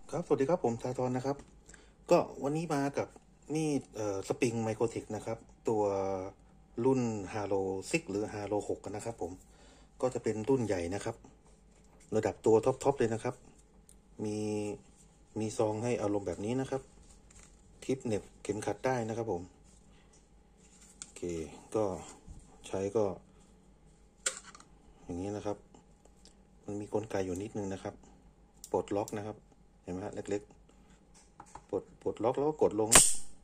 ครับสวัสดีครับผมสาธรนะครับก็วันนี้มากับมีดสปริงไมโครเทคนะครับตัวรุ่นฮาโลซิกหรือฮาโล6กันนะครับผมก็จะเป็นรุ่นใหญ่นะครับระดับตัวท็อปเลยนะครับมีมีซองให้อารมณ์แบบนี้นะครับคลิปเน็บเข็มขัดได้นะครับผมโอเคก็ใช้ก็อย่างนี้นะครับมันมีกลไกอยู่นิดนึงนะครับปลดล็อกนะครับเห็นไหมฮะเล็กๆปลดล็อกแล้วก็กดลง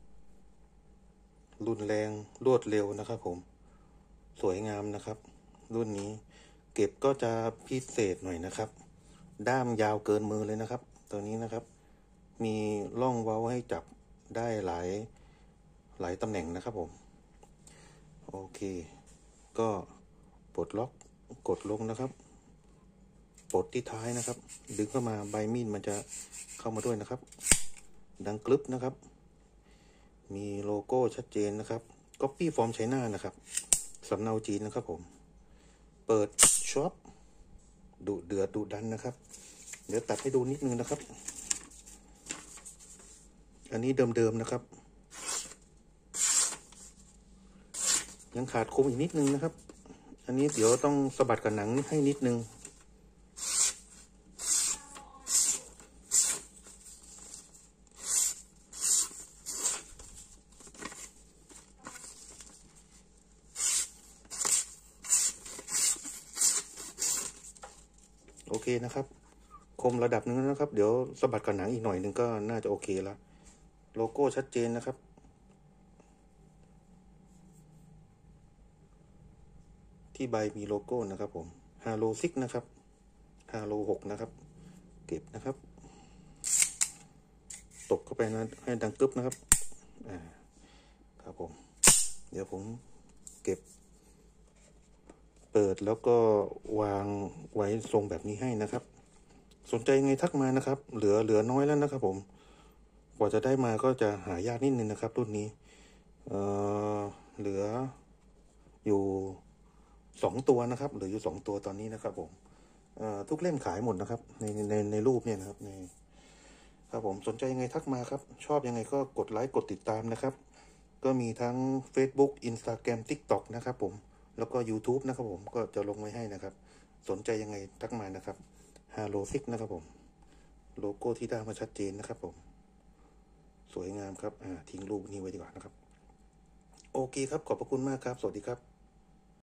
รุนแรงรวดเร็วนะครับผมสวยงามนะครับรุ่นนี้เก็บก็จะพิเศษหน่อยนะครับด้ามยาวเกินมือเลยนะครับตัวนี้นะครับมีร่องเว้าให้จับได้หลายตำแหน่งนะครับผมโอเคก็ปลดล็อกกดลงนะครับปลดที่ท้ายนะครับดึงเข้ามาใบมีดมันจะเข้ามาด้วยนะครับดังกรึบนะครับมีโลโก้ชัดเจนนะครับ Copy from China นะครับสำเนาจีนนะครับผมเปิดช็อปดุเดือดดุดันนะครับเดี๋ยวตัดให้ดูนิดนึงนะครับอันนี้เดิมๆนะครับยังขาดคมอีกนิดนึงนะครับอันนี้เดี๋ยวต้องสะบัดกับหนังให้นิดนึงโอเคนะครับคมระดับนึงนะครับเดี๋ยวสะบัดกับหนังอีกหน่อยนึงก็น่าจะโอเคแล้วโลโก้ชัดเจนนะครับที่ใบมีโลโก้นะครับผมฮาโลซิกนะครับฮาโล6นะครับเก็บนะครับตกเข้าไปนะให้ดังกึบนะครับครับผมเดี๋ยวผมเก็บเปิดแล้วก็วางไว้ทรงแบบนี้ให้นะครับสนใจไงทักมานะครับเหลือน้อยแล้วนะครับผมกว่าจะได้มาก็จะหายากนิดนึงนะครับรุ่นนี้เหลืออยู่2ตัวนะครับเหลืออยู่2ตัวตอนนี้นะครับผมทุกเล่มขายหมดนะครับในรูปเนี่ยนะครับครับผมสนใจยังไงทักมาครับชอบยังไงก็กดไลค์กดติดตามนะครับก็มีทั้ง Facebook Instagram TikTok นะครับผมแล้วก็ YouTube นะครับผมก็จะลงไว้ให้นะครับสนใจยังไงทักมานะครับฮาโลซิกนะครับผมโลโก้ที่ได้มาชัดเจนนะครับผมสวยงามครับทิ้งรูปนี้ไว้ดีกว่านะครับโอเคครับขอบพระคุณมากครับสวัสดีครับ